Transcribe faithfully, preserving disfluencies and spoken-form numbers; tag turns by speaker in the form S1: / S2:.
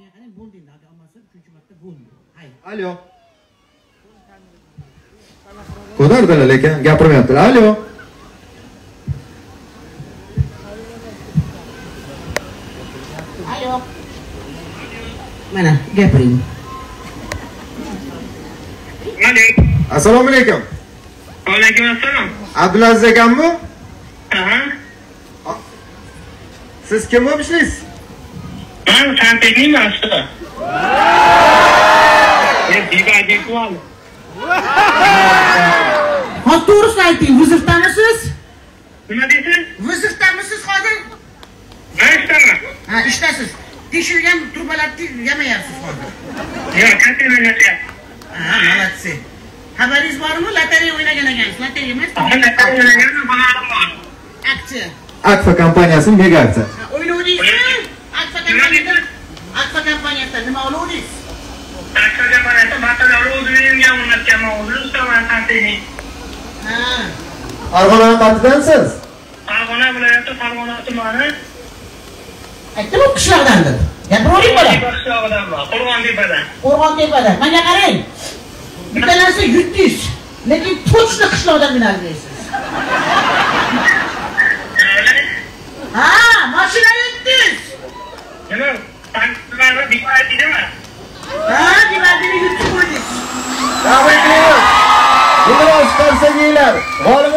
S1: menga qarang, bo'ldi endi. Agar olmasa uchinchi marta bo'ldi. Hayır.
S2: Alo. Ko'tardilar lekin gapirmayaptilar. Alo.
S1: Alo. Mana, gapiring.
S3: Alo.
S2: Assalomu alaykum.
S3: Va alaykum assalom.
S2: Abdulaziz akammi?
S3: Aha.
S2: Siz kim bo'libsiz?
S3: Men Santekliman usta. Men dibaga qo'yam.
S1: Ha, to'g'risini ayting, vizitdamisiz?
S3: Nima deysiz?
S1: Vizitdamisiz hozir?
S3: Men ishdaman.
S1: Ha, ishtasiz. Tekshirgan trubalarni yamayapsiz hozir.
S3: Yo'q, kattaman yashayapman.
S1: Ha, молодцы. Xabaringiz bormi? Lotereya o'ynagan ekansiz. Lotereya emas.
S3: Lotereya o'ynagan bolalar bor.
S1: Aksiya.
S2: Akfa kompaniyasining mega aksiya.
S1: O'ynaydingizmi? Akfa kompaniyasi. Akfa kompaniyasi nima oluvdingiz?
S3: Akfa kompaniyasi material o'zimga o'rnatganman, o'zim ustaman Santeklik.
S1: Ha.
S2: Farg'ona qatidansiz?
S3: Farg'ona viloyati, Farg'ona tumani.
S1: Aytdim, qishloqdandir. Gapiravering bola.
S3: Qishloqdanman, Qo'rg'ontepadan.
S1: Qo'rg'ontepadan. Menga qarang. Bitta narsa yutdingiz, lekin точно qishloqdan minaldingiz. Ha, mashina yutdingiz.
S3: Nima? Tanklarni dipaydimi?
S1: Ha, dipaydini yutib qo'ydingiz.
S2: Tabriklaymiz. Biroz qarsakinglar.